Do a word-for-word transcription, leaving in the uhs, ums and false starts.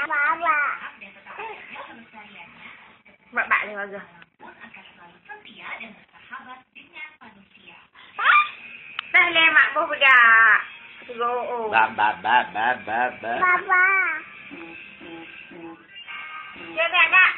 Baba. Mbak Mbak nih aja. Dah lemak pun budak. Tunggu. Ba ba ba ba ba ba. Baba. Dia ada.